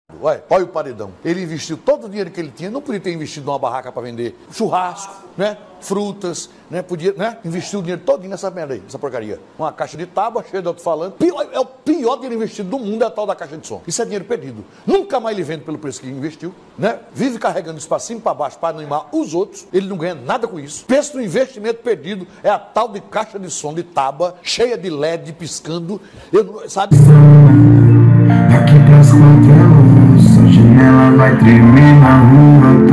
Olha o paredão. Ele investiu todo o dinheiro que ele tinha, não podia ter investido numa barraca para vender churrasco, né? Frutas, né? Podia, né? Investiu o dinheiro todo nessa merda aí, essa porcaria. Uma caixa de tábua cheia de alto-falante. É o pior dinheiro investido do mundo, é a tal da caixa de som. Isso é dinheiro perdido. Nunca mais ele vende pelo preço que investiu, né? Vive carregando isso para cima e para baixo para animar os outros. Ele não ganha nada com isso. Pensa no investimento perdido, é a tal de caixa de som de tábua, cheia de LED piscando. Sabe? Daqui pras 4 horas, a janela vai tremer na rua.